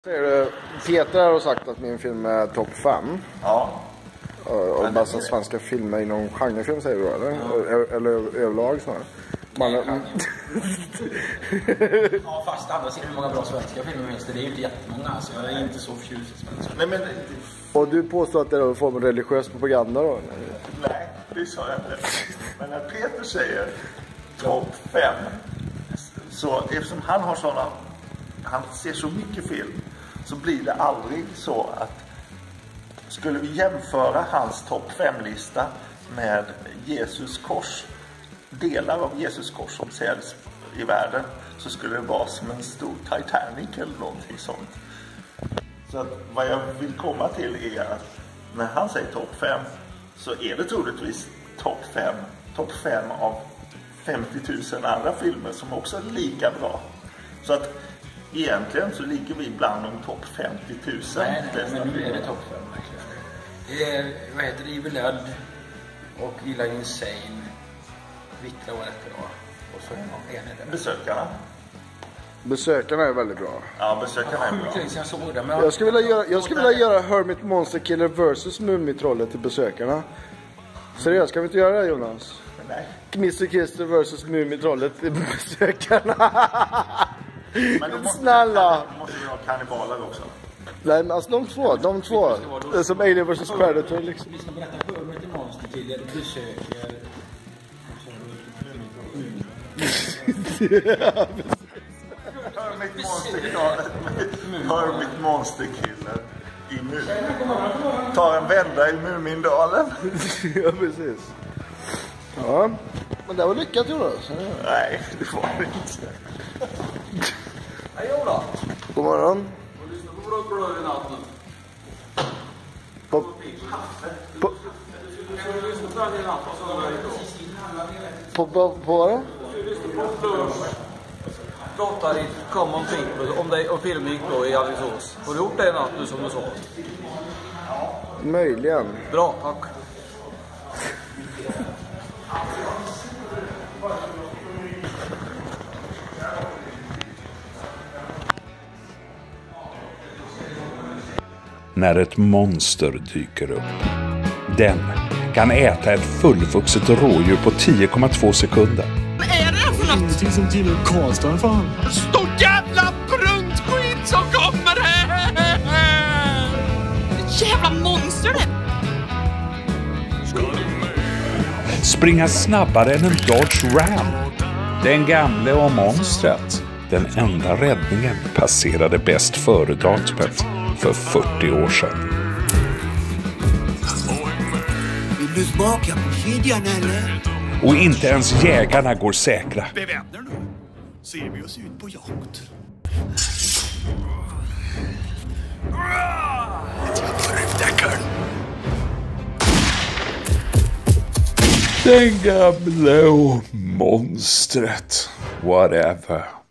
Peter har sagt att min film är topp 5. Ja. Och bästa svenska filmer inom genrefilm säger du eller överlag snarare. Ja, fast andra sidan hur många bra svenska filmer finns det? Det är ju inte jättemånga, så jag är inte så förtjust i svenska. Nej, men... Och du påstår att det är en form av religiös propaganda då? Nej, det sa jag inte. Men när Peter säger topp 5, så eftersom han har sådana, han ser så mycket film, så blir det aldrig så att skulle vi jämföra hans topp 5-lista med Jesus kors, delar av Jesus kors som säljs i världen, så skulle det vara som en stor Titanic eller någonting sånt. Så att vad jag vill komma till är att när han säger topp 5, så är det troligtvis topp 5 av 50 000 andra filmer som också är lika bra. Så att egentligen så ligger vi bland de topp 50 000. Nej, men nu är det topp 5 verkligen. Det är, vad heter det, Evil Dead och Gilla Insane. Vittra var rätt bra. Och så är det Besökarna. Besökarna är väldigt bra. Ja, Besökarna är bra. Jag skulle vilja göra Hermit Monster Killer vs. Mumitrollet till Besökarna. Seriöst, kan vi inte göra det, Jonas? Nej. Mr. Kister vs. Mumitrollet till Besökarna. Men snälla. Måste vi ha kannibaler också? Nej, men alltså de två. Det är som Alien vs. Predator liksom. Lyssna på detta. Hermit Monster Killer besöker... Hermit Monster Killer i tar en vända i Mumindalen. Ja, precis. Ja, men det var lyckat, Jonas. Nej, det var det inte. Hej, Ola. God morgon. Och lyssna på Blöd i natten. På vad då? Pratar i Common People om dig och film gick då i Alingsås. Har du gjort det i natt nu som du sa? Möjligen. Bra, tack. När ett monster dyker upp. Den kan äta ett fullvuxet rådjur på 10,2 sekunder. Vad är det för något? Ingenting som tillhör Karlstad, fan. Stort jävla brunt skit som kommer här! Jävla monster det! Springa snabbare än en Dodge Ram. Den gamle och monstret. Den enda räddningen passerade bäst före-datumet för 40 år sedan. Vill du smaka på kedjan eller? Och inte ens jägarna går säkra. Beväpnar nu. Ser vi oss ut på jakt. Den gamle och monstret. Whatever.